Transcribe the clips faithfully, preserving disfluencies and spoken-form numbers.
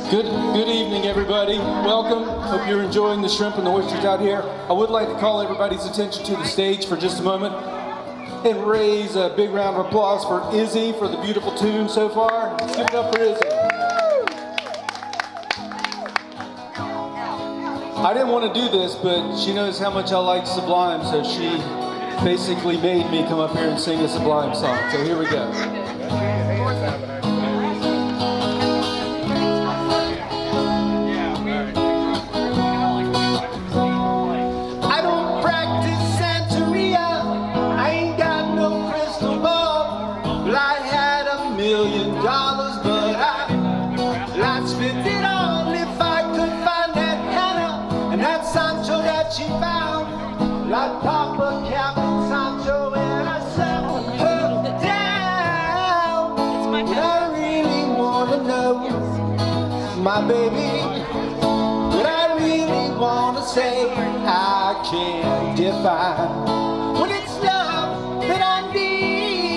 Good, good evening, everybody. Welcome. Hope you're enjoying the shrimp and the oysters out here. I would like to call everybody's attention to the stage for just a moment and raise a big round of applause for Izzy for the beautiful tune so far. Let's give it up for Izzy. I didn't want to do this, but she knows how much I like Sublime, so she basically made me come up here and sing a Sublime song. So here we go. Million dollars, but I, I'd spend it all if I could find that Hannah and that Sancho that she found, like Papa Captain Sancho, and I settled her down. But I really want to know, my baby, what I really want to say, I can't define. When it's love that I need,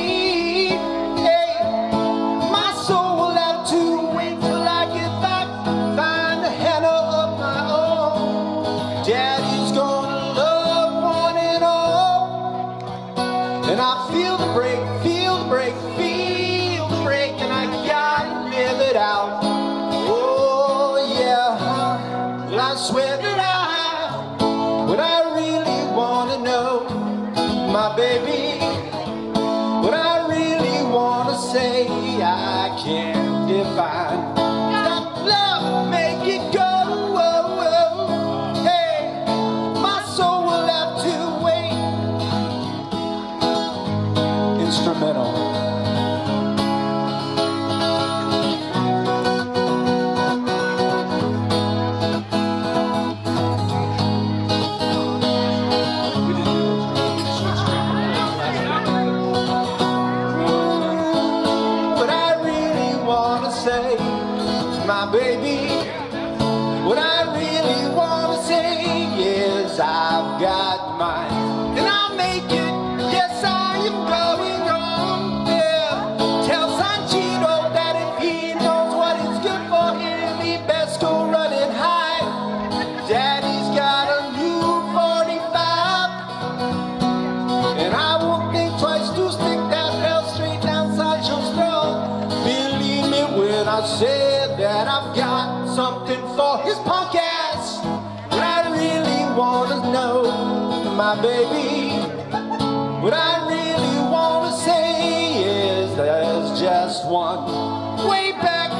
and I feel the break, feel the break, feel the break, and I gotta live it out. Oh yeah, well I swear that I, what I really wanna know, my baby, what I really wanna say, I can't define. That love make it go. Instrumental. What I really want to say, my baby, what I really want to say is I've got mine, and I'll make it. Yes, I am going. Daddy's got a new forty-five, and I won't think twice to stick that bell straight down Sancho's throat. Believe me when I say that I've got something for his punk ass. What I really want to know, my baby, what I really want to say is there's just one way back